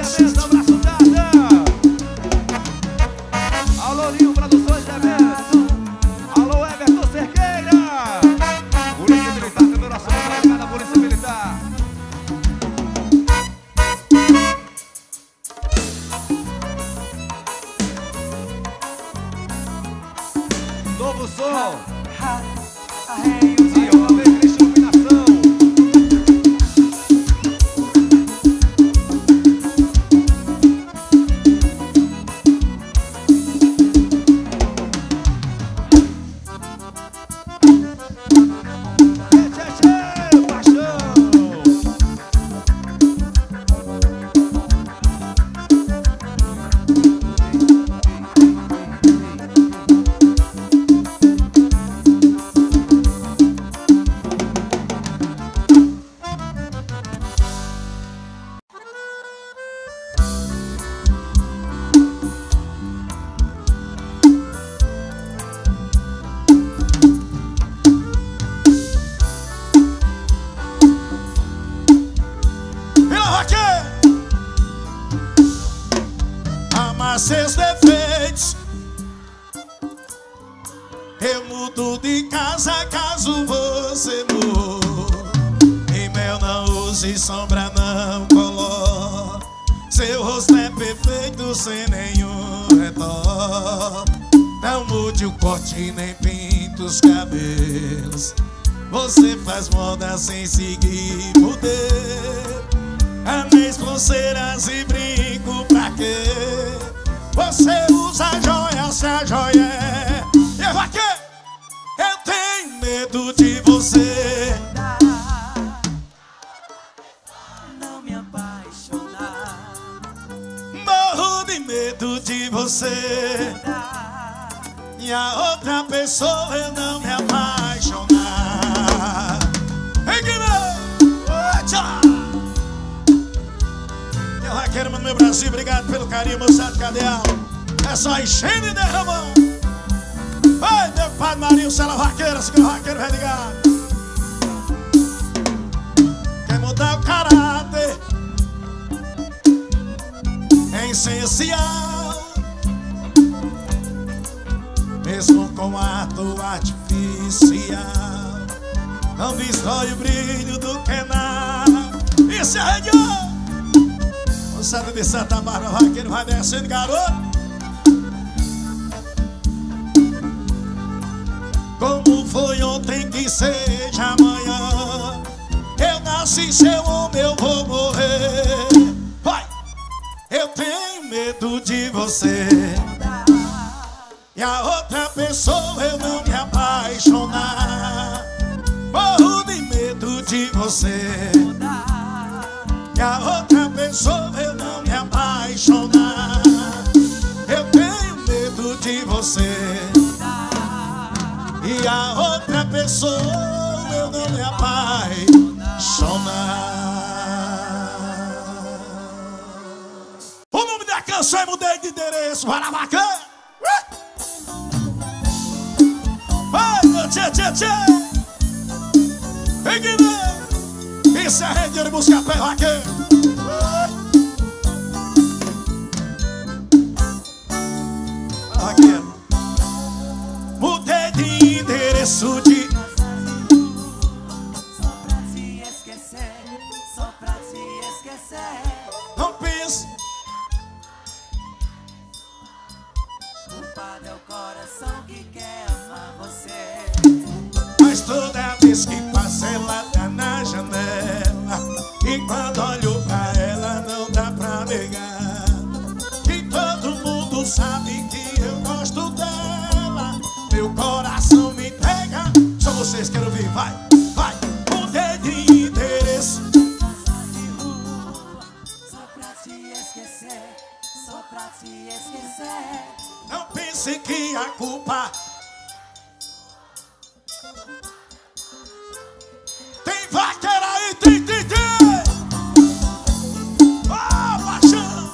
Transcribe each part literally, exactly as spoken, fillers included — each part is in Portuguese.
Beleza, abraço dada. Alô, Linho Produções de Eventos. Alô, Everton Cerqueira. Polícia Militar, também nosso colega da Polícia Militar. Novo som. Aí, ó, vem triste iluminação. Seus defeitos eu mudo de casa caso você mude. Em mel não use, sombra não coloque. Seu rosto é perfeito sem nenhum retoque. Não mude o corte nem pinta os cabelos. Você faz moda sem seguir modelo. Anéis, pulseiras e brinco pra quê? Você usa joia, se a joia é... Eu aqui, eu tenho medo de você não me apaixonar. Morro de medo de você e a outra pessoa eu não me apaixonar. Ei, meu raqueiro, mano, meu Brasil, obrigado pelo carinho, moçada, cadê a... É só enchendo e derramando. Vai, meu padre Marinho, Cela Vaqueira, se meu raqueiro vai ligar. Quer mudar o caráter é essencial, mesmo com ato artificial. Não destrói o brilho do que nada. Isso é região. Moçada de Santa Bárbara, vaqueiro vai descendo, garoto. Como foi ontem que seja amanhã. Eu nasci seu homem, eu vou morrer. Vai! Eu tenho medo de você e a outra pessoa eu não me apaixonar. Morro de medo de você e a outra pessoa eu não me apaixonar. Eu tenho medo de você e a outra pessoa eu não me apaixonar. O nome da canção é Mudei de Endereço. Vai lá, bacana. Vai, meu tchê, tchê, tchê. Vem que vem. Isso é rede de buscar pé, vaqueiro. Vaqueiro. Mudei de endereço de... Só pra te esquecer, só pra te esquecer. Não pense. Culpado é o coração que quer amar você. Mas toda vez que passa ela tá na janela, e quando olho pra ela não dá pra negar que todo mundo sabe que eu gosto dela. Meu coração me entrega. Só vocês querem ouvir, vai, vai. Mudei de endereço só pra te esquecer, só pra te esquecer. Não pense que a culpa tem vaqueira aí, tem, tem, tem. Oh, paixão.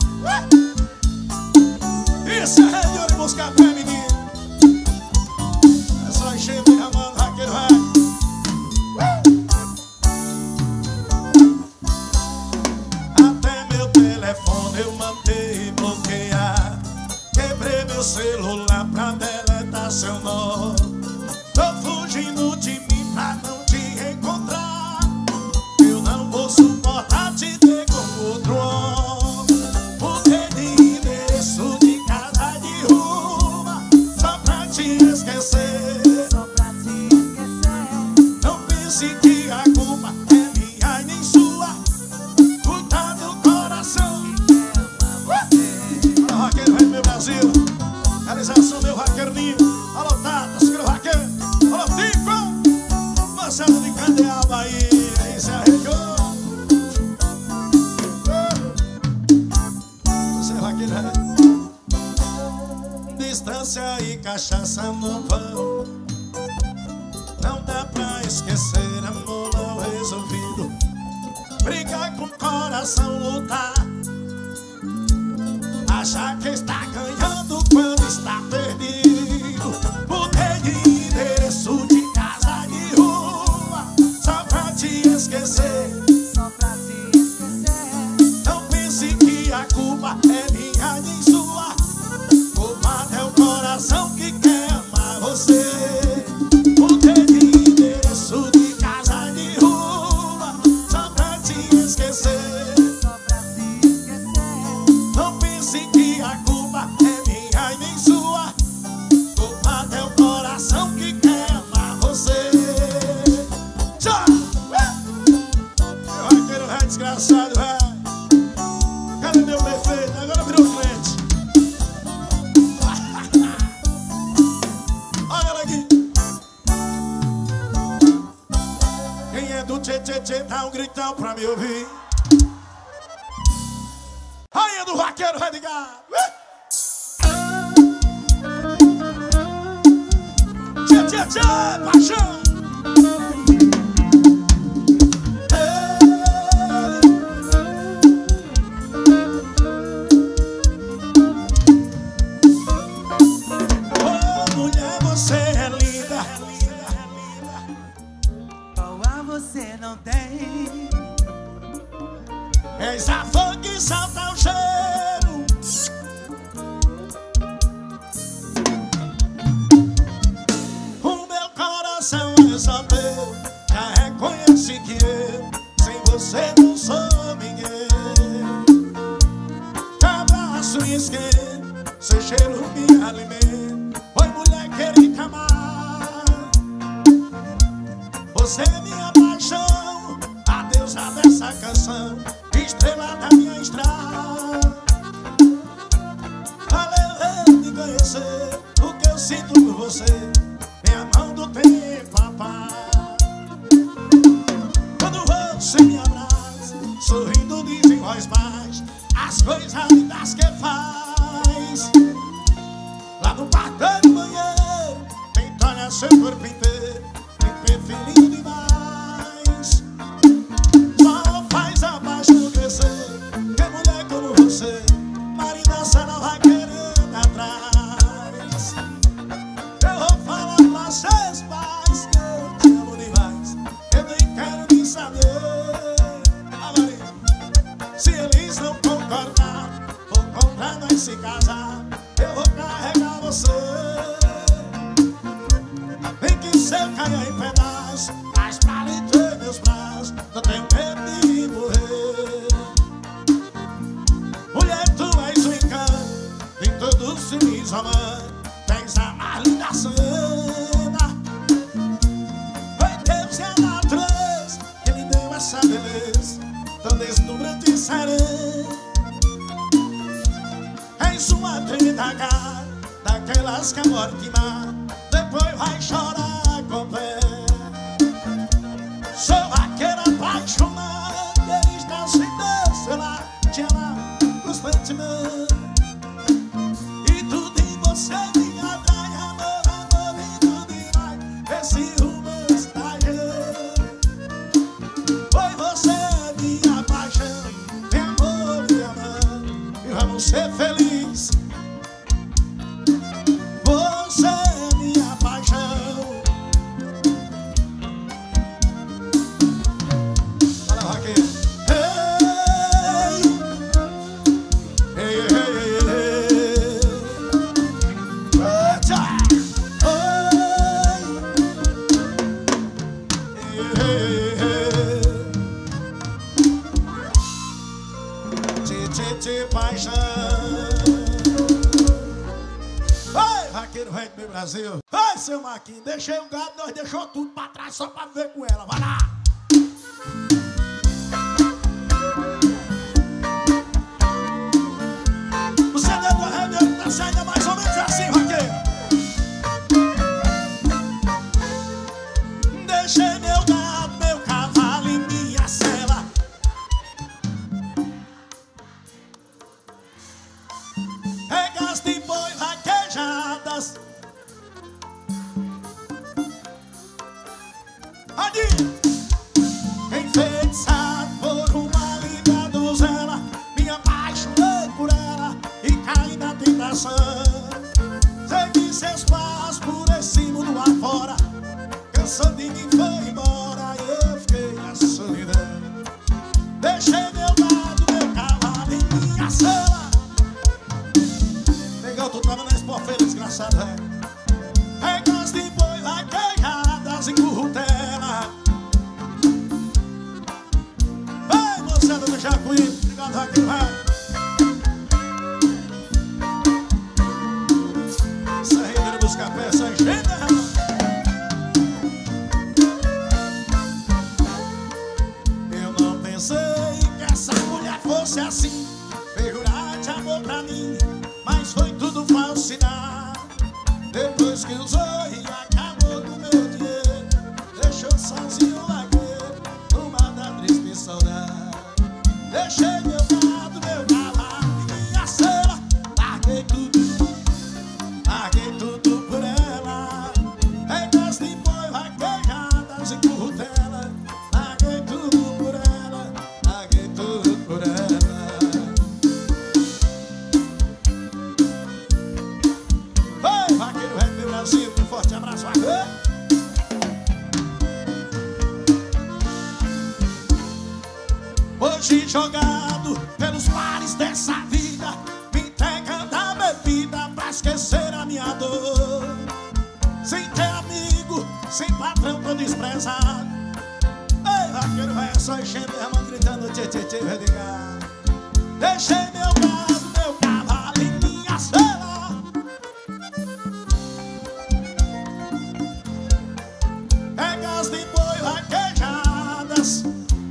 Isso é rei de ouro, buscar pé, menino. É só encher e derramando, vaqueiro vai. Até meu telefone eu eu mandei bloquear. Quebrei meu celular pra deletar seu nome. Tô fugindo de mim pra não te encontrar. Eu não vou suportar te ter com outro homem. Mudei de endereço de casa de rua só pra te esquecer. Só pra te esquecer. Não pense que a culpa é minha e nem sua. Cuida do coração Que ama você. Alô, Raqueiro, Rei do meu Brasil. Realização meu Raqueirinho. Alô, Tatas, que Raqueiro. Alô, Tico. Marcelo de Candeal, aí. Aí se arregou. Você, Raqueiro, Rei. Distância e cachaça não vão. Não dá pra esquecer, amor não resolvido. Brigar com o coração, lutar. Achar que está ganhando quando está perdido. Mudei de endereço de casa de rua só pra te esquecer. Só pra te esquecer. Não pense que a culpa é minha nem sua. Culpado é o coração que quer amar você. Mudei de endereço de casa de rua só pra te esquecer. Só pra te esquecer. Não pense que a culpa é minha e nem sua. Culpado é o coração que quer amar você. Tchau! Meu Raqueiro, Rei desgraçado, velho. Cadê meu prefeito? Agora virou crente. Olha ela aqui. Quem é do tchê tchê tchê dá um gritão pra me ouvir. Rainha do Raqueiro, Rei de Gado. Tchê tchê tchê, paixão. Oh, mulher, você é linda. Qual a você não tem? És a flor que salta o cheiro. O meu coração é só teu. Já reconhece que eu sem você não sou ninguém. Te abraço e esquento, seu cheiro me alimenta. Oi, mulher, querida amar. Você é minha paixão, a deusa dessa canção, estrela da minha estrada. Valeu me conhecer, o que eu sinto por você, minha mão do tempo apaz. Quando você me abraça, sorrindo diz em voz baixa as coisas lindas que faz. Lá no quarto do banheiro, tenta olhar seu corpo inteiro, me preferindo demais. Só faz a paixão crescer, que mulher como você, marinaça não vai querendo atrás. Eu vou falar pra seus pais que eu te amo demais, eu nem quero nem saber. Ah, Maria, se eles não concordar, vou comprar nós se casar, eu vou carregar você. Nem que se eu caia em pedaços, mas pra lhe ter meus braços, não tenho medo de morrer. Mulher, tu és o encanto em todo o civis romano, tens a mais linda cena. Foi Deus e a natureza que me deu essa beleza tão deslumbrante e serena. És uma tremenda cara, daquelas que a morte mata, depois vai chorar com pé. Sou vaqueiro apaixonado, ele está sem Deus, sei lá, te amar constantemente. E tudo em você me atrai, amor, amor, e tudo demais, esse rumo está cheio. Foi você minha paixão, meu amor, minha mãe, e vamos ser felizes. Você é minha paixão. Fala, Raquel. Ei, velho do meu Brasil. Vai, seu Marquinhos, deixei o gado, nós deixou tudo pra trás só pra ver com ela. Vai lá! O C D do Arremedo tá saindo mais ou menos assim, vaqueiro. Deixei meu gado, meu cavalo e minha cela. Regas de boi vaquejadas. Enfeitiçado por uma linda donzela, me apaixonei por ela e caí na tentação. Segui seus passos por esse mundo afora, cansou de mim, foi embora e eu fiquei na solidão. Deixei meu gado, meu cavalo e minha cela. Legal, tu tava na expofeira, desgraçado, velho. Regas de boi vaquejadas em currutela. Vai, moçada do Jacuí, obrigado, vaqueiro, vai. Isso aí, vira buscar peça, agenda, rapaz. Eu não pensei que essa mulher fosse assim, veio jurar de amor pra mim, mas foi tudo falsidade. Depois que usou e acabou com meu dinheiro, deixou sozinho o vaqueiro, numa da triste saudade. Deixei meu gado, meu cavalo e minha cela. Larguei tudo, larguei tudo por ela. Regas de boi vaquejadas em currutela. Larguei tudo por ela, larguei tudo por ela. Vai, vaqueiro rei do Brasil, um forte abraço, vaqueiro. Hoje jogado pelos mares dessa vida, me entregando a bebida pra esquecer a minha dor. Sem ter amigo, sem patrão, tô desprezado. Ei, vaqueiro, vai só enchendo a mão, gritando tchê, tchê, tchê, vai ligar. Deixei meu gado, meu cavalo e minha cela. Regas de boi vaquejadas.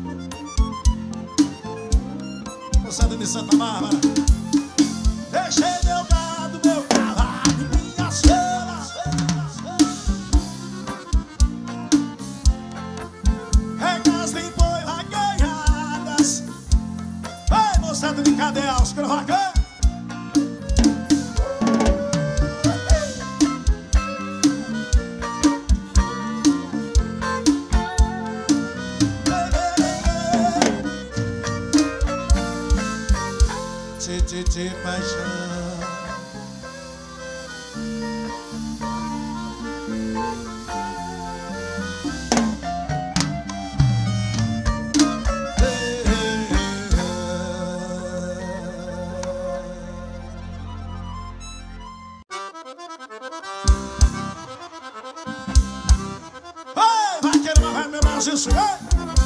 Moçada de Santa Bárbara. Deixei meu gado, meu cavalo e minha cela. Regas de boi vaquejadas. Vai, moçada de Cadeus, Crovaca. Tchê, tchê, tchê, paixão. Vai, vaqueiro, vai, meu Brasil, vai.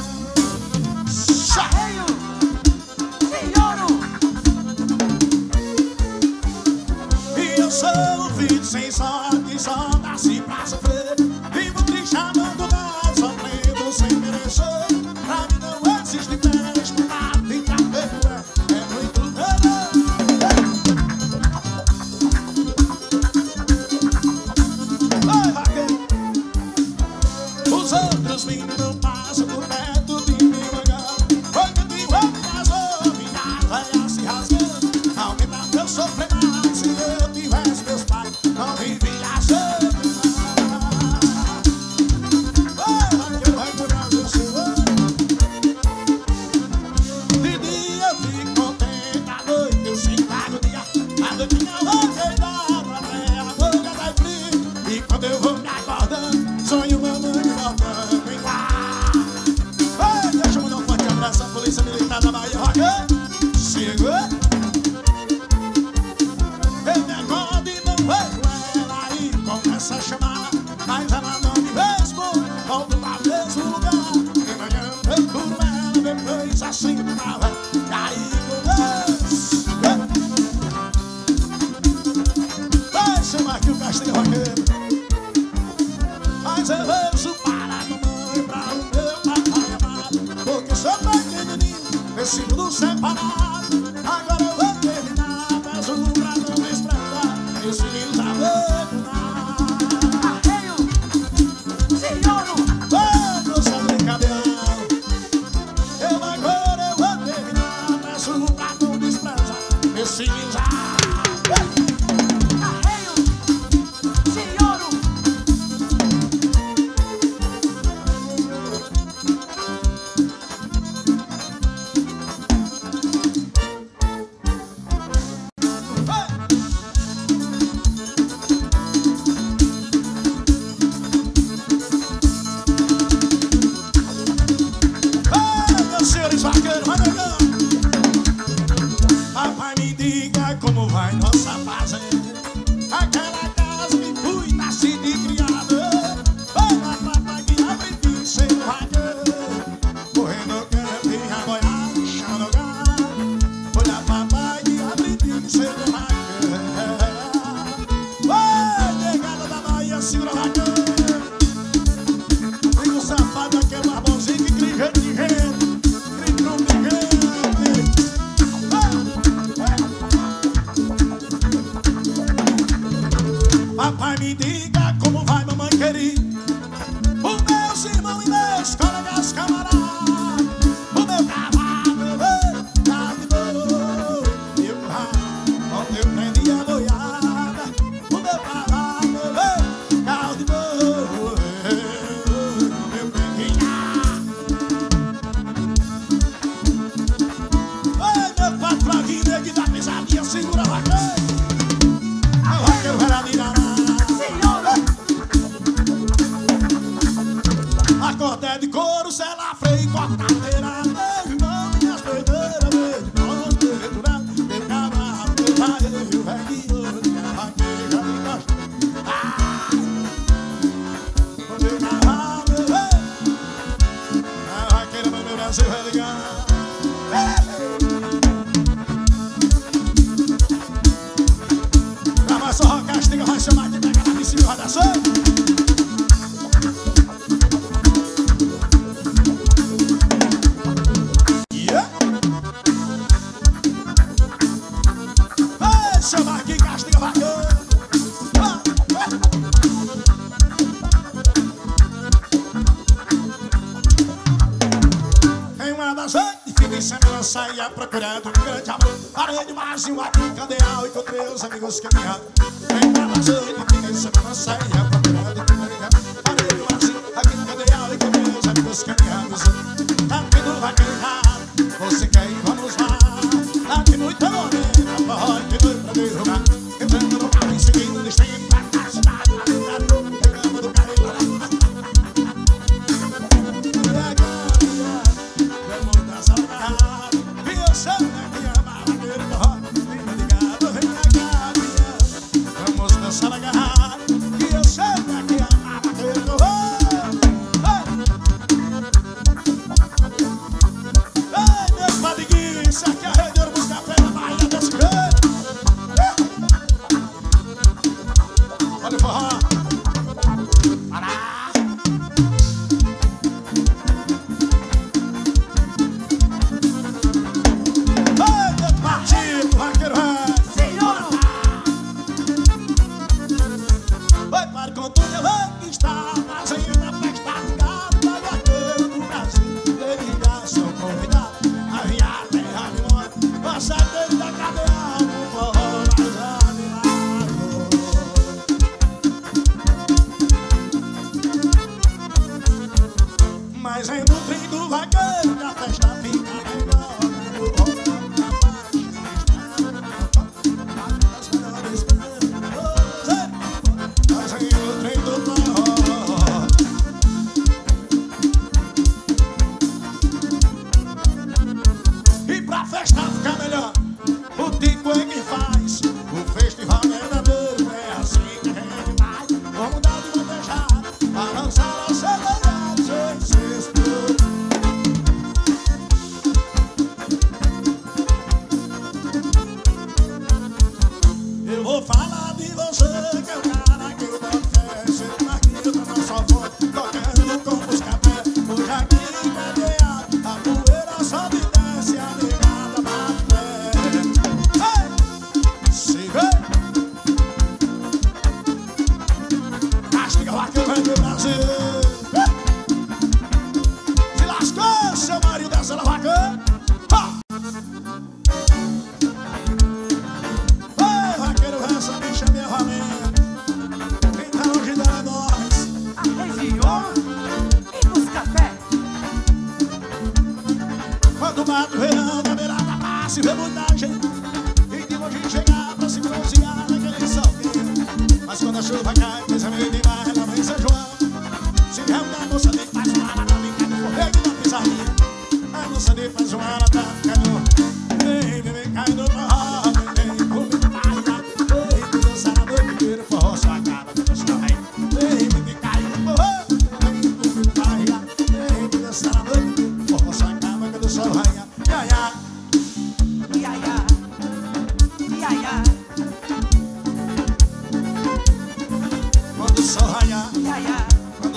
Sou um filho sem sorte, só nasci pra sofrer. Vivo triste, abandonado, sofrendo sem merecer. Pra mim não existe teste, nada em cabelo. É muito melhor. Vai, vaqueiro. Os outros vinhos não passam por perto de mim, devagar. Foi que me vou me rasou, minha velha se rasgando. Aumenta meu sofrimento. Se eu tivesse meus pais, não vivia assim. cinza. Arreio de ouro. Papai, me diga como vai nossa fazenda. Aquela casa que fui nascido e criado. Olha, papai, que abre de ser vaqueiro. Correndo campinha, boiada, chama no gado. Olha, papai, que abre de ser vaqueiro. Oi, negada da Bahia, segura vaqueiro. Tem um safado, aquele barbãozinho que cria gente de rede. Papai, me diga como vai, mamãe querida. Os meus irmãos e meus colegas camaradas. O meu cavalo, tá de boa. E o carro, onde eu prendi a boiada. O meu cavalo, tá de boa. Meu preguinha. Oi, meu patrocinho que dá pisadinha, segura a vaqueira. A vaqueira vai lá virar. Acordé de couro, sela, freio, cortadeira. Meu irmão, minhas doideiras. Meu irmão, meu returado. Meu cavalo, meu vaqueiro, meu velho. Minha vaqueira me gosta. Ah! Meu cavalo, meu velho. A vaqueira, meu Brasil, vai ligar. Pra mais só rocastiga, vai chamar de pega na piscina, vai dar sangue. Chama aqui, castiga bacana. Ah, ah. Em uma das noites, fiquei sem ela saía procurando um grande amor. Parei de mais um aqui em Candeal, encontrei os amigos que me amam. Em uma das noites, fiquei sem ela saía procurando um grande amor. Parei de mais um aqui em Candeal, encontrei os amigos que me amam. Tá vindo vaqueirado, você quer ir, vamos lá. Tá de muita morena, pode doido pra derrubar. Entrando no carro e seguindo o destino pra cá, cidade, lá dentro. Pegando do carro e lá. E agora, vamos dançar na rádio. E eu sei que ama a vaqueira do rock. Fica ligado, vem cá, minha. Vamos dançar na rádio. E eu sei que ama a vaqueira do rock. Ei, meus padiguinhos, aqui é a rede Ouro buscar pé na Bahia desse jeito. Olha o forró. Pará. Ei, meu partido, vaqueiro velho. Senhor, Oi, para com tudo, eu vou que está fazendo a festa do gado da vaqueira do Brasil. Ele já sou convidado a vir à terra de morte. Passa dentro da cadeia, o forró mais animado. Mas é no trem do vaqueiro que a festa fica melhor. O rolão da mas é no trem do forró. E pra festa ficar melhor, o Tico é quem faz. O festival verdadeiro é assim que a gente faz. Vamos dar de bandejada, balançar a acelerada, sem cesto. Eu vou falar de você, que é o cara que eu boto fé. Sendo marquinho da nossa avó, tocando com os café. Hoje aqui em Candeal, a poeira sobe e desce, a negada bate pé. Ei! Se vê! Castiga lá que eu venho do Brasil. Se lascou, seu marido dessa vaca.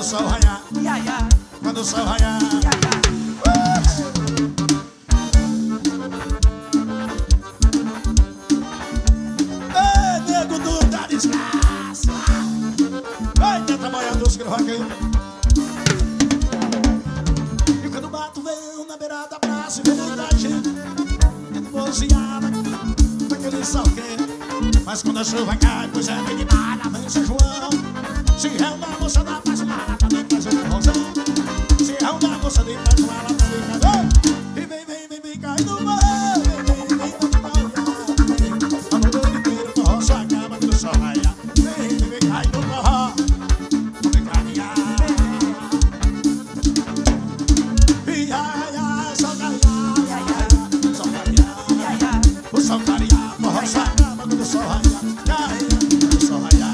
sol raiar, ia, ia, quando o sol raiar. ia, ia. Ei, nego do da desgraça. Vai, tenta molhar dos que vaqueiro. E quando bato vem na beirada da praça e vem muita gente emboziada daquele salgueiro. Mas quando a chuva cai, pois é bem de nada, vem São João. Se reúne a moça da paz, ela também faz um rosão. Se reúne a moça de paz, ela também faz um. E vem, vem, vem, vem, cai no mar. Vem, vem, vem, vem, vem, vem. A noite inteira o forró só acaba quando o sol raiar. Vem, vem, vem, cai no forró. Vem carinhar. E ai, ai, só carinhar. Só carinhar. O sol carinhar, o forró só acaba quando o sol raiar. Quando o sol raiar.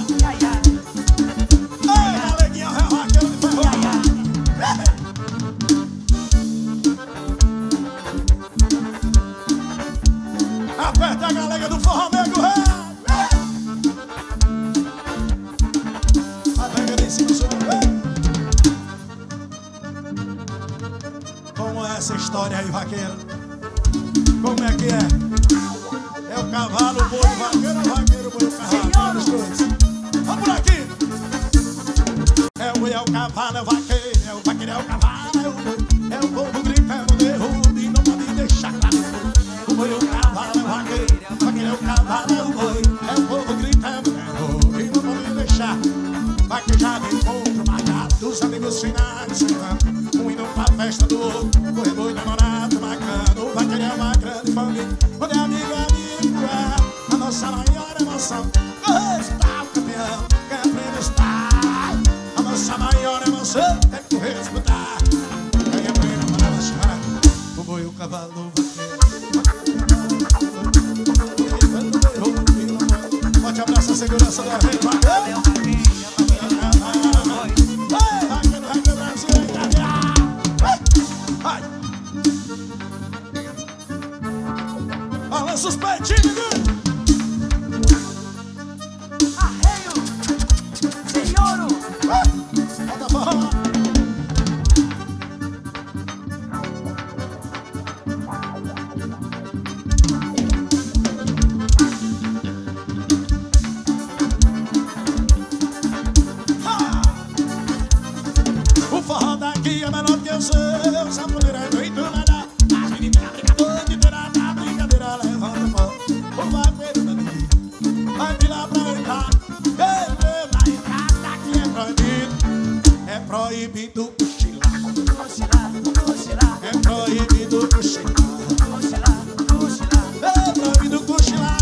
Aperta a galega do forró, nego, ré. A pega em cima do seu ré. Como é essa história aí, vaqueiro? Como é que é? É o cavalo, o boi, o vaqueiro, o vaqueiro, o boi, o cavalo. Os dois. Vamos por aqui. É o boi, é o cavalo, é o vaqueiro. É o vaqueiro, é o cavalo, é o boi. É o povo gritando, derruba e não pode deixar claro. O boi, o cavalo, é o vaqueiro. O vaqueiro, é o cavalo, é o boi. É o povo gritando, derruba e não pode deixar. Vaquejado, encontro, marcado dos amigos finais de semana. Um indo pra festa do outro. Corredor e namorado, bacana. O vaqueiro é uma grande família. Onde é amigo, amigo é a nossa maior emoção. Correr está o campeão, ganha prêmio está. A nossa maior emoção é correr disputar. Ganha prêmio para ela chorar. O boi, o cavalo, o vaqueiro. Forte abraço à segurança do evento. Vaqueiro, vaqueiro, vaqueiro, Brasil, vai. Balança os peitinhos. Arreio de ouro. Bota forró. O forró daqui é melhor que o seu. Saponeira é feito nada. As menininhas brincam a noite inteira. Na brincadeira levanta o pó. O vaqueiro daqui vai virar pra entrar. Ele na entrada aqui é proibido. É proibido cochilar. Cochilar, cochilar, É proibido cochilar. cochilar, cochilar. É proibido cochilar.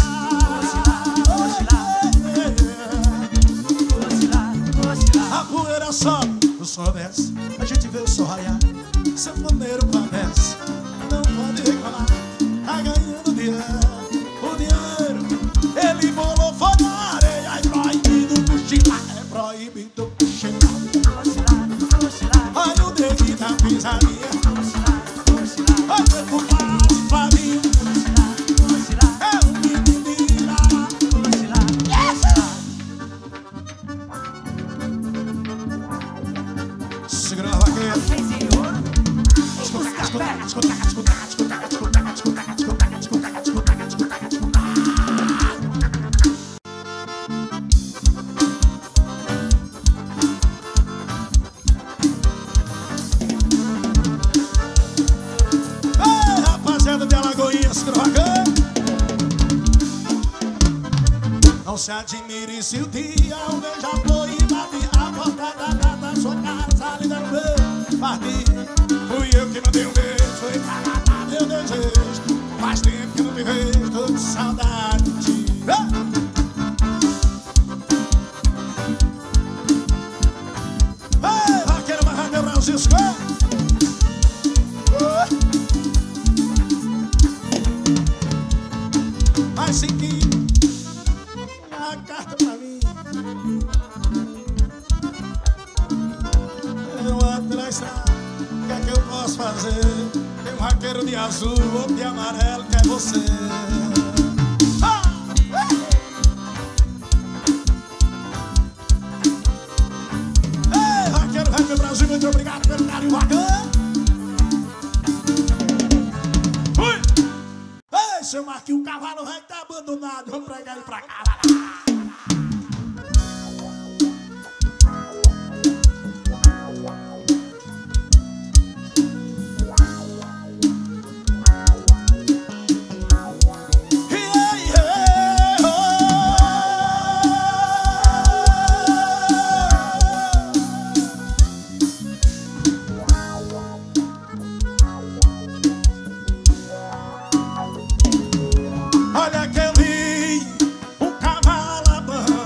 Cochilar, cochilar. A poeira sobe, o sol desce. A gente vê o sol raiar. Sanfoneiro padece, não pode reclamar. Tá ganhando dinheiro, o dinheiro ele bolou foi na areia. É proibido cochilar, é proibido cochilar. Cochilar, cochilar. Olha o dedo da pisadinha. Cochilar, cochilar. Olha o compadre Flavinho. Cochilar, cochilar. É um menino. Cochilar, cochilar. Segura na vaqueira. Arreio de ouro. E busca pé. Escuta, escuta, escuta, escuta, escuta, escuta, escuta, escuta, escuta, escuta. Ei, rapaziada de Alagoinhas, Croagã. Não se admire se o dia um beija-flor e bate a porta da, da, da sua casa. Ali deram um beijo, parti. Fui eu que mandei um beijo, foi pra matar meu desejo. Faz tempo que não te vejo, tô com saudade de ti. Ei, vaqueiro, vai quebrar os discos. Mais cinquinho, a carta pra mim. Eu ando na estrada, o que é que eu posso fazer? Tem um vaqueiro de azul, outro de amarelo, que é você. Ah! Ei, vaqueiro, vaqueiro. abandonado. Vamos pregar ele pra cá. Olha que eu vi um cavalo abandonado.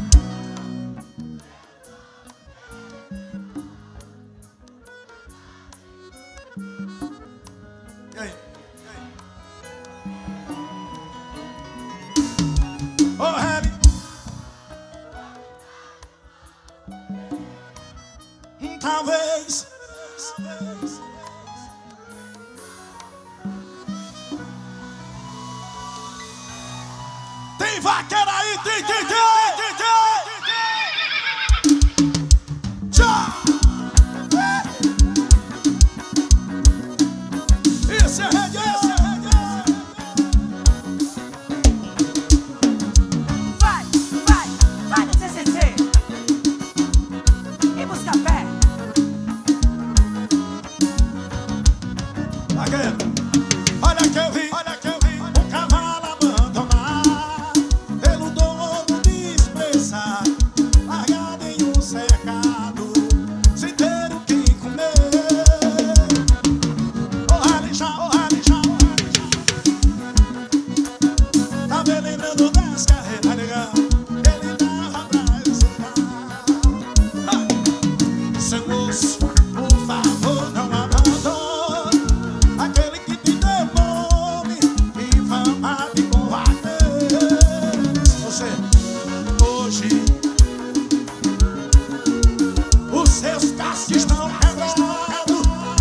E aí? Ô, Harry, talvez tem vaqueira aí, tem, tem, tem, tem, tem. Tchau. Isso é reggae. Vai, vai, vai no C C C e busca fé. Olha que eu vi, olha que eu vi um cavalo abandonado pelo dono desprezado, largado em um cercado, sem ter o que comer. Oh, Alixá, oh, Alixá, oh, Alixá. Tá me lembrando das carreiras, legal. Ele dava pra exultar. Seu moço, por favor, não abandone aquele que te deu nome e fama de covarde. Você, hoje, os seus cascos estão quebrados.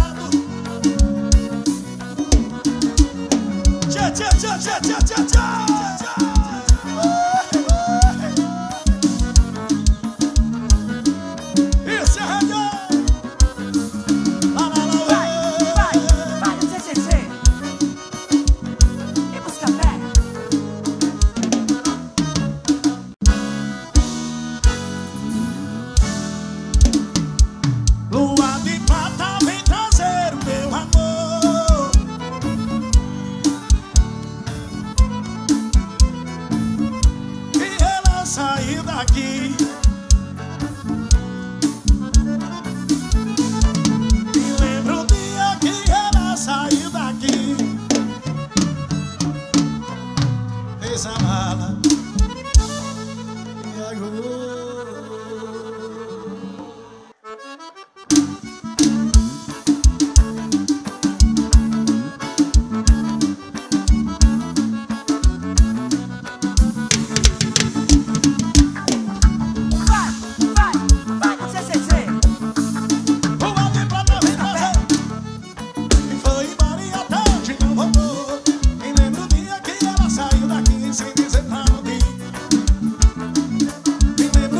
Tchau, tchau, tchau, tchau, tchau, tchau, tchau. Isso é reggae. Lá, lá, lá, Vai, vai, vai no C C C e busca fé. Lua de prata vem trazer o meu amor. E ela saiu daqui. Me lembro o dia que ela saiu daqui. Fez a mala e agora Vai, vai, vai no C C C. Lua de prata vem trazer. E foi embora e até hoje não voltou. Me lembro o dia que ela saiu daqui sem dizer pra onde. Me lembro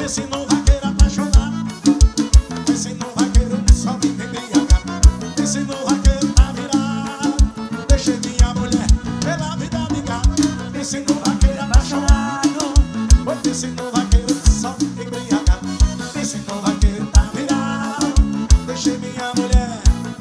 Pense num vaqueiro apaixonado, pense num vaqueiro que só vive embriagado. Pense num vaqueiro na virada, deixei minha mulher pela vida ligada. Pense num vaqueiro apaixonado, pense num vaqueiro que só vive embriagado. Pense num vaqueiro na virada, deixei minha mulher.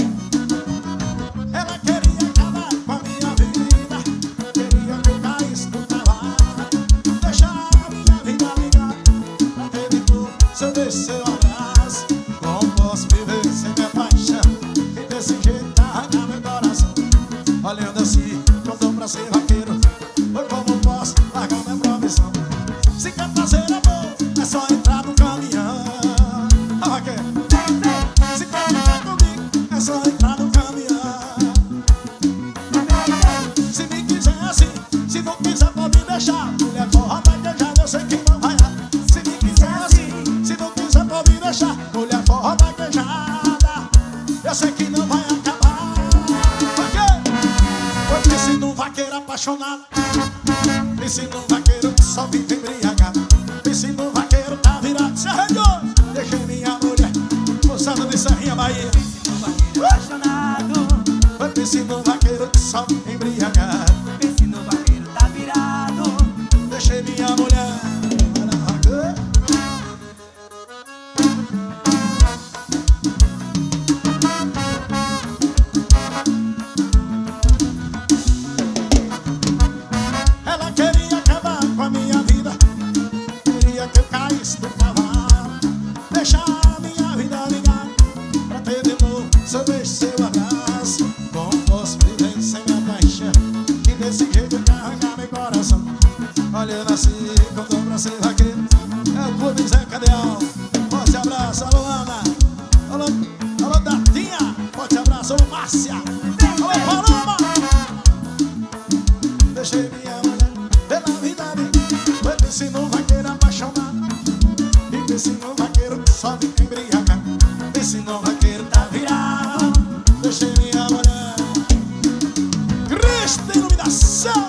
Ela queria acabar com a minha vida, queria que eu caísse no cavalo, deixar minha vida ligada pra ter de tudo, seu beijo, seu abraço. Como posso viver sem minha paixão e desse jeito arrancar meu coração? Olhando assim, não dou pra ser vaqueiro, foi como posso largar minha profissão? Se quer fazer amor, é só entrar no caminhão. Ah, vaqueiro, se quer ficar comigo, é só entrar no caminhão. Se me quiser assim, se não quiser pode me deixar. Mulher forró vaquejada, eu sei que não vai dar. Se me quiser assim, se não quiser pode me deixar. Mulher forró vaquejada, eu sei que não vai acabar. Vaqueiro, eu pense num vaqueiro apaixonado, pense num vaqueiro que só vive embriagado. Pense num vaqueiro tá virado, se arregou, deixei minha mulher, moçada de Serrinha, Bahia. Apaixonado, Eu pense num vaqueiro que só vive embriagado. pense no vaqueiro tá virado. Deixei minha mulher. Ela queria acabar com a minha vida, queria que eu caísse do cavalo, deixar a minha vida ligada pra ter de novo seu beijo, seu abraço. Como posso viver sem minha paixão e desse jeito carregar meu coração? Olhando assim, contou pra ser vaqueiro, é o Clube Zé Cadeal. Forte abraço, alô Ana, alô, alô Datinha, forte abraço, alô Márcia, alô Paloma. Deixei minha mulher pela vida dele. Eu pense num vaqueiro apaixonado e pense num vaqueiro que só vive embriagado. Pense num vaqueiro tá virado, deixei minha mulher. Cristo, iluminação.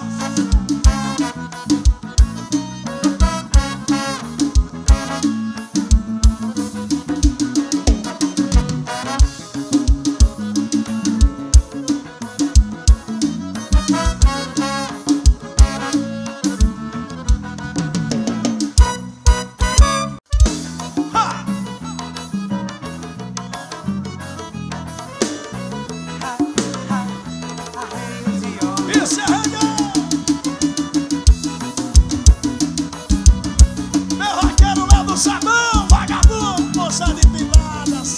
Isso é reggae. Meu vaqueiro lá do sabão, vagabundo, moça de piladas.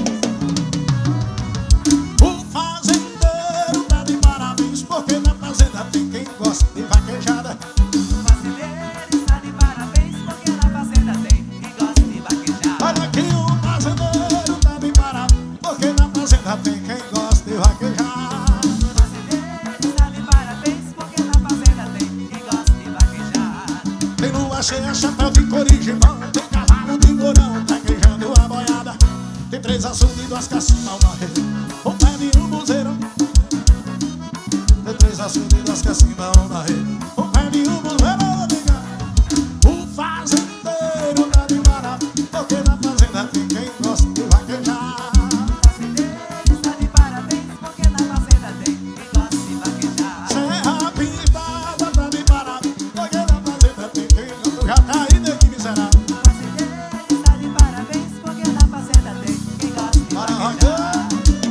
O fazendeiro tá de parabéns, porque na fazenda tem quem gosta de vaquejada. O fazendeiro está de parabéns, porque na fazenda tem quem gosta de vaquejada. Olha aqui, o fazendeiro tá de parabéns, porque na fazenda tem quem gosta de vaquejar. O fazendeiro está de parabéns, porque na fazenda tem quem gosta de vaquejar. Tem lua cheia, chapéu de corigimão, tem cavalo de morão, vaquejando a boiada. Tem três açudes e duas cacimbas, uma rede, um pé de um buzeirão. Tem três açudes e duas cacimbas, uma rede, um pé de um buzeirão, diga. O fazendeiro tá de parabéns, porque na fazenda tem quem gosta de vaquejar. O fazendeiro está de parabéns, porque na fazenda tem quem gosta de vaquejar. Serra Pintada tá de parabéns, porque na fazenda tem quem gosta. Já tá aí, nego miserável. O fazendeiro está de parabéns, porque na fazenda tem quem gosta de Para vaquejar. vaqueiro.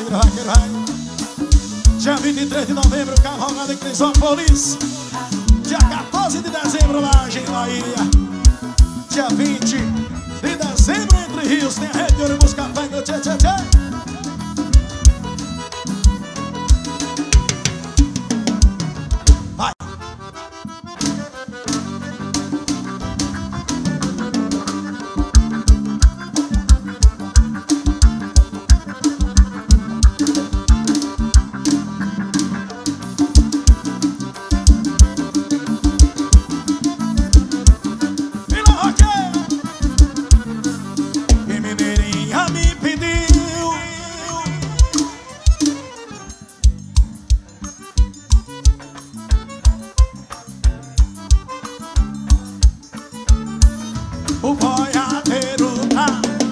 segura, vaqueiro, vai. Dia vinte e três de novembro, cavalgada em Crisópolis. Dia quatorze de dezembro, lá em Bahia. Dia vinte de dezembro, Entre Rios, tem a Rede de Ônibus Café no tchê, tchê, tchê. Vai. O boiadeiro tá.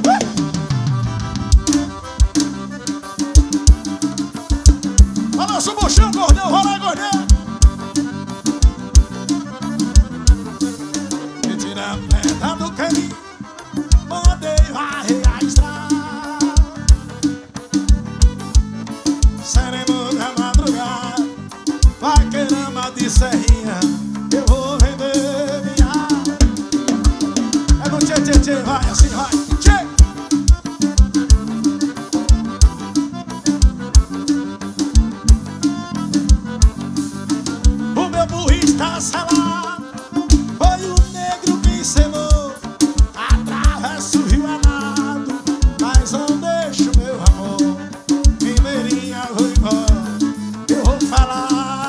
Balança o buchão, gordão, rola, gordão. Me tira a pedra do caminho, mandei varrer a estrada. Seremos na madrugada, vaqueirama de serrinha. Eu vou vender minha. Tchê, tchê, tchê, vai, assim vai, tchê. O meu burro está selado, foi o negro que selou. Atravesso o rio amado, mas não deixo meu amor. Mineirinha, vou embora, eu vou falar.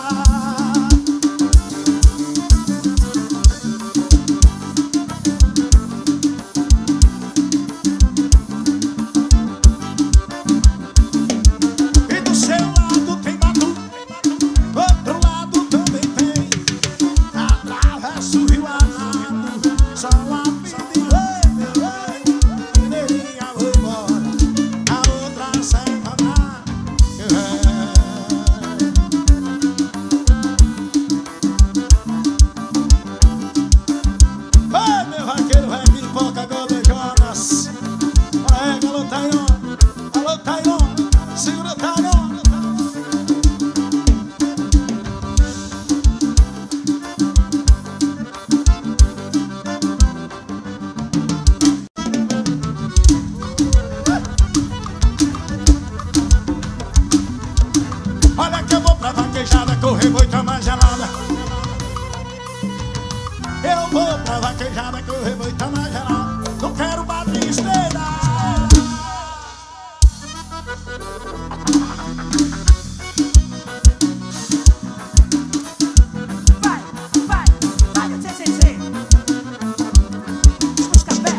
Correr muito mais gelada. Eu vou pra vaquejada, correr muito mais gelada. Não quero batisteira. Vai, vai, vai no tchê, tchê, tchê. Os café.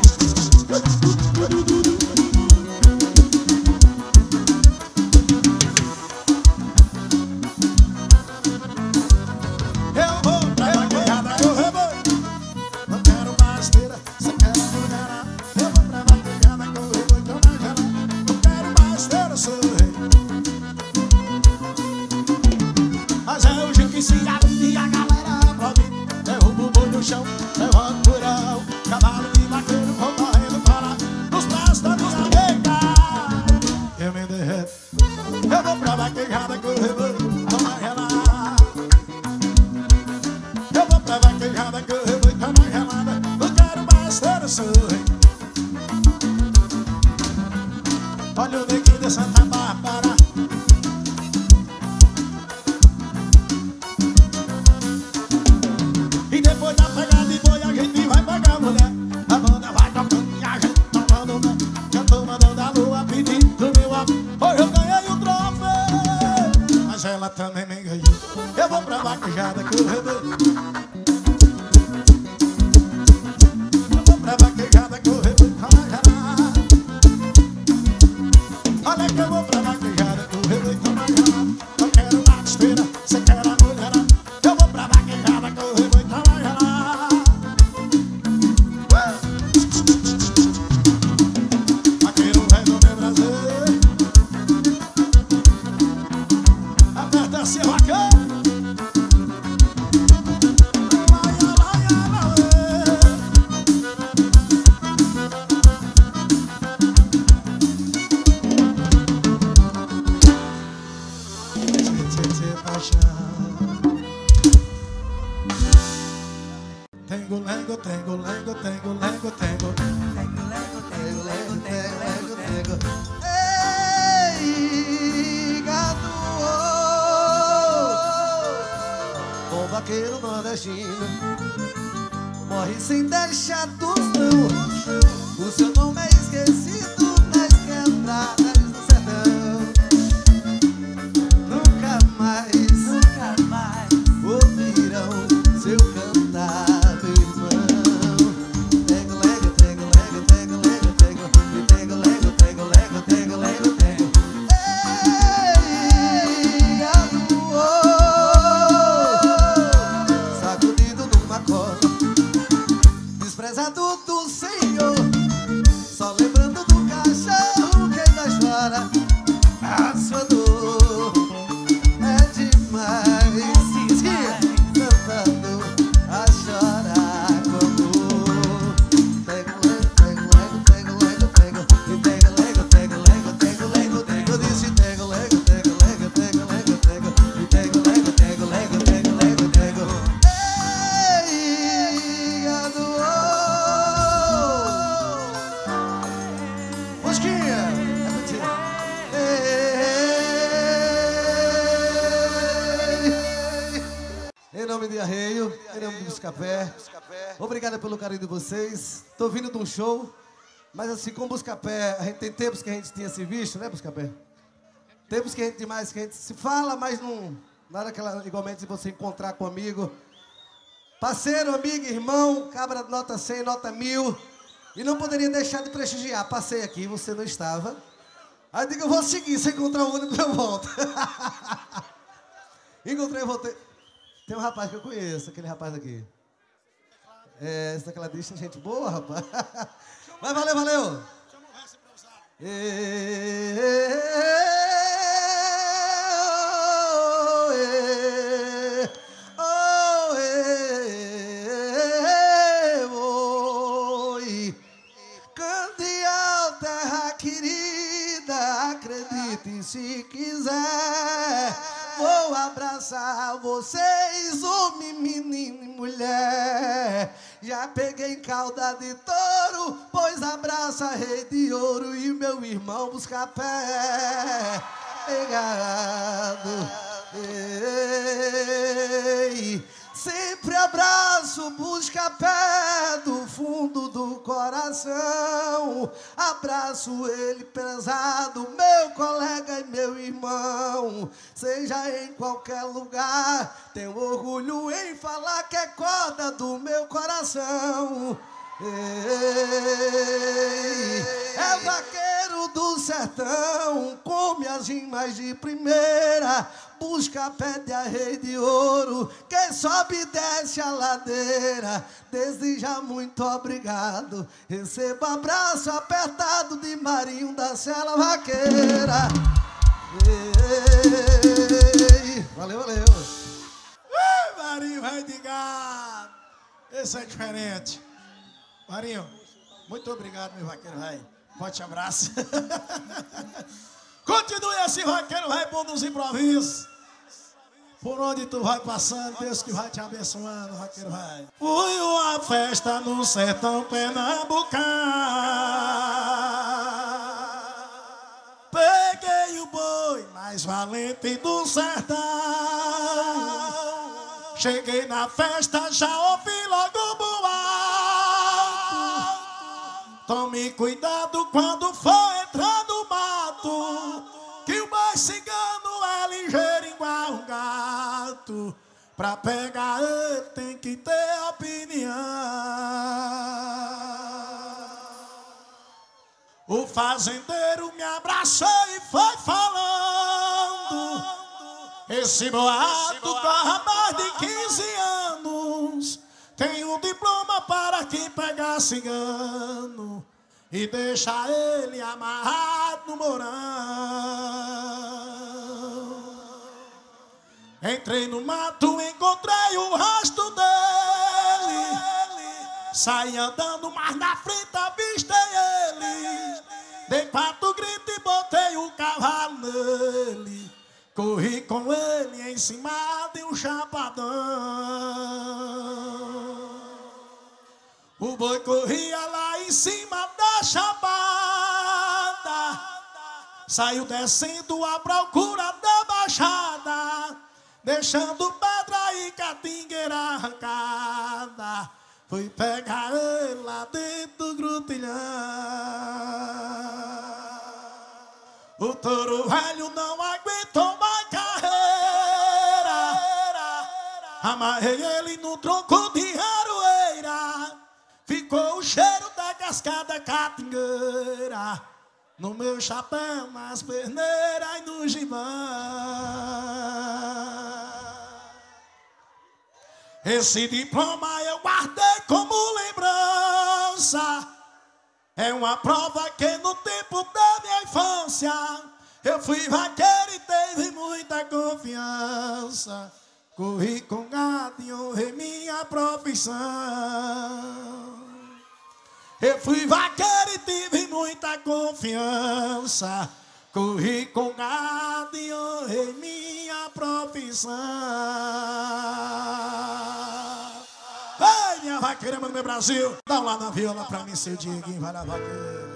Olha o neguinho de Santa Bárbara. E depois da pegada de boi a gente vai pegar mulher. A banda vai tocando e a gente tomando mel. Eu tô mandando a lua pedir do meu amor. Hoje eu ganhei o troféu, mas ela também me ganhou. Eu vou pra vaquejada correr boi. Eu vou pra vaquejada correr boi. Olha que eu vou pra vaquejada, correr boi, tomar gelado. Eu quero batisteira, cê quer a mulherada. Eu vou pra vaquejada, correr boi, tomar gelado. Vaqueiro velho do meu Brasil, aperta seu vaqueiro. lengo, tengo, lengo, tengo, lengo, tengo. Lego, lego, tego, lego, tego, lego, tego. Ei, gado, bom vaqueiro nordestino, morre sem deixar dos não. O seu nome é esquecido nas quebradas do sertão. Nunca mais, Nunca mais. ouvirão seu cantar, meu irmão. Tego, lego, tego, lego, tego, lego, tego. E tego, lego, tego, lego, tego, lego, tego. Ei, gado, sacudido numa corda, desprezado do Senhor, só lembrando do cachorro que ainda chora. A sua dor é demais, tanta dor a chorar como. Tego, lego, tego, lego, tego, lego, tego. E tego, lego, tego, lego, tego, lego, tego. Eu disse tego, lego, tego, lego, tego, lego, tego. E tego, lego, tego, lego, tego, lego, tego. Ei, gado, Mosquinha, é mentira. Ei. Em nome de Arreio, em nome do Buscapé, obrigado pelo carinho de vocês. Tô vindo de um show, mas assim, com o Buscapé, a gente tem tempos que a gente tinha se visto, né, Buscapé? Tempos que a gente demais, que a gente se fala, mas não nada aquela, igualmente se você encontrar com um amigo. Parceiro, amigo, irmão, cabra nota cem, nota mil. E não poderia deixar de prestigiar. Passei aqui, você não estava. Aí digo, eu vou seguir, se encontrar o ônibus eu volto. Encontrei, voltei. Tem um rapaz que eu conheço, aquele rapaz aqui. É, esse tecladista, gente boa, rapaz. Mas valeu, valeu. Candeal, terra querida, acredite se quiser. Vou abraçar vocês, homem, menino e mulher. Já peguei cauda de touro, pois abraça rei de ouro e meu irmão Buscapé. Pegado, ei, sempre abraço Buscapé do fundo do coração. Abraço ele pesado, meu colega e meu irmão. Seja em qualquer lugar, tenho orgulho em falar que é corda do meu coração. Ei, é vaqueiro do sertão, come as rimas de primeira. Buscapé de Arreio de Ouro, quem sobe e desce a ladeira. Desde já muito obrigado, receba abraço apertado de Marinho da Sela Vaqueira. Ei, valeu, valeu. Ui, Marinho, vai de gado. Esse é diferente. Marinho, muito obrigado, meu vaqueiro rei. Forte abraço. Continue assim, vaqueiro rei, bom nos improvisos. Por onde tu vai passando, Deus que vai te abençoando, vaqueiro rei. Fui uma festa no sertão pernambucano. Peguei o boi mais valente do sertão. Cheguei na festa, já ouvi logo o boato. Tome cuidado quando for entrar no mato, que o boi cigano é ligeiro igual um gato. Pra pegar ele tem que ter opinião. O fazendeiro me abraçou e foi falando: esse boato corre há mais de quinze anos. Tem um diploma para quem pegar cigano e deixa ele amarrado no morão. Entrei no mato, encontrei o rastro dele. Saí andando, mas na frente avistei ele. Dei quatro gritos e botei o cavalo nele. Corri com ele em cima de um chapadão. O boi corria lá em cima da chapada, saiu descendo à procura da baixada, deixando pedra e catingueira arrancada. Fui pegar ele lá dentro do grutilhão. O touro velho não aguentou mais carreira, amarrei ele no tronco de aroeira. Ficou o cheiro da cascada catingueira no meu chapéu, nas perneiras e no gibão. Esse diploma eu guardei como lembrança. É uma prova que no tempo da minha infância eu fui vaqueiro e teve muita confiança. Corri com gado e honrei minha profissão. Eu fui vaqueiro e tive muita confiança. Corri com gado e honrei minha profissão. Ei, minha vaqueira, mano, meu Brasil. Dá um lá na viola pra mim, seu Dieguinho, vai na vaqueira.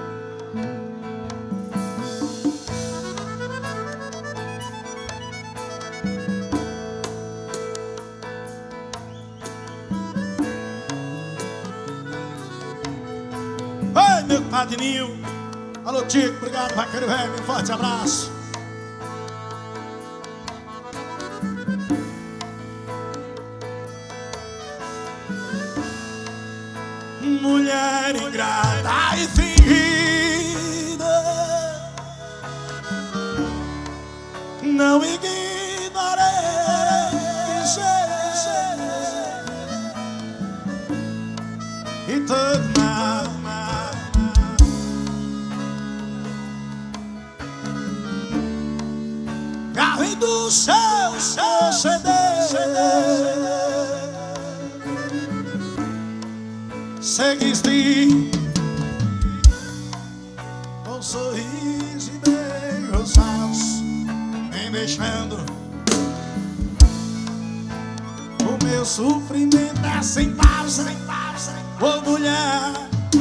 Ei, meu padrinho. Alô, Tico, obrigado, vaqueiro velho, um forte abraço. Mulher ingrata e fingida, não ignorei e todo mal, mal, carro do céu, seu C D. Seguiste com sorriso e beijos falsos, me deixando. O meu sofrimento é sem pausa, sem pausa. Ô mulher,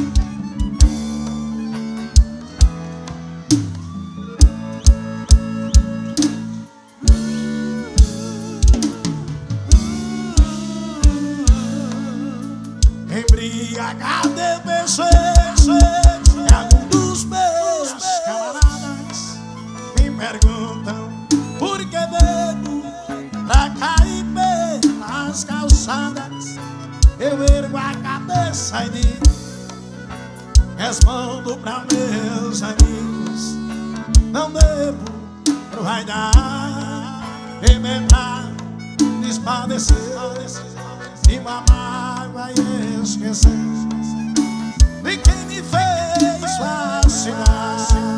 embriagado eu pensei que algum dos meus camaradas me perguntam por que bebo pra cair pelas calçadas. Eu ergo a cabeça e digo, respondo pra meus amigos, não bebo pro vaidade, beber pra despadecer de uma mágoa e esquecer de quem me fez vacilar.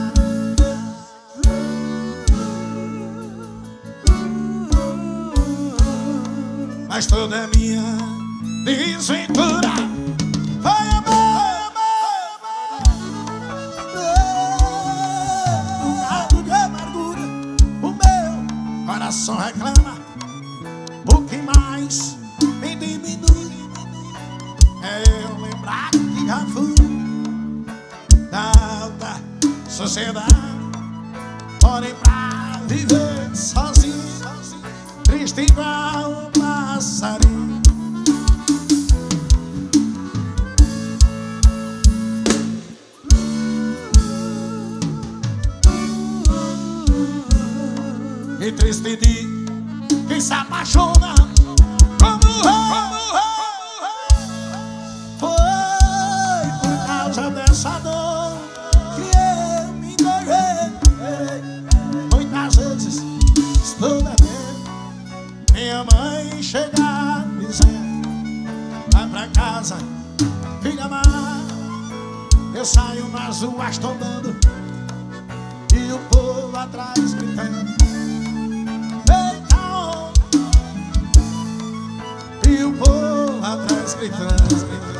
Mas toda a minha desventura foi amor, um lado de amargura. O meu coração reclama, o que mais me diminui é eu lembrar que já fui da alta sociedade, porém pra viver sozinho, triste igual um passarinho. E triste de quem se apaixona como o rei. Foi por causa dessa dor que eu me entreguei. Muitas vezes estou bebendo, minha mãe chega dizendo, vai pra casa, filha má. Eu saio nas ruas tombando e o povo atrás gritando, e o povo atrás gritando, gritando.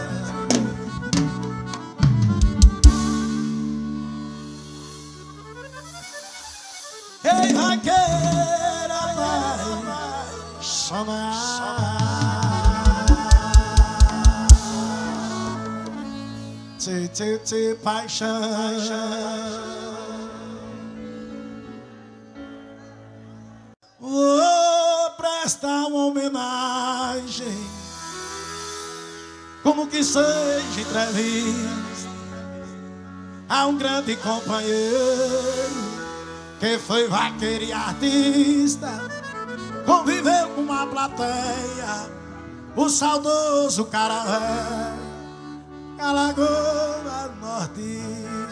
Ei, vaqueira, vai sonhar. tchê, tchê, tchê, paixão. Vou prestar uma homenagem, como que seja entrevista, a um grande companheiro que foi vaqueiro e artista, conviveu com uma plateia, o saudoso cara velho, Alagoas Norte.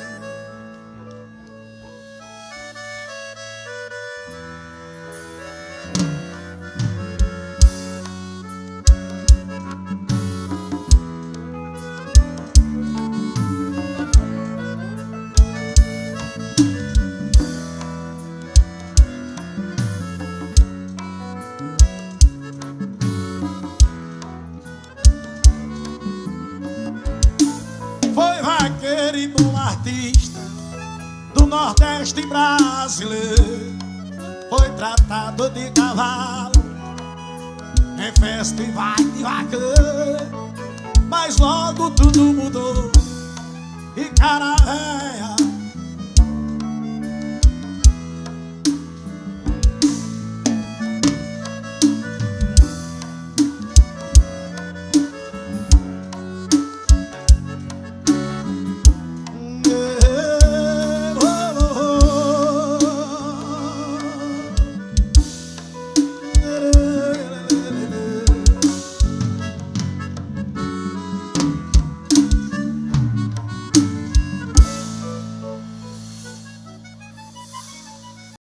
E bom artista do Nordeste brasileiro, foi tratado de cavalo em festival de vaqueiro, mas logo tudo mudou e cara véia